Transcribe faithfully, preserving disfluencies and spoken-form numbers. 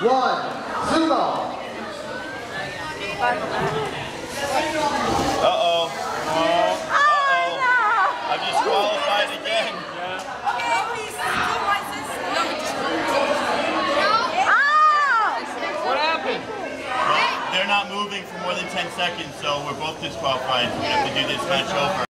one, sumo. Uh-oh. Uh-oh. I'm disqualified again. What happened? Well, they're not moving for more than ten seconds, so we're both disqualified. We have to do this match over.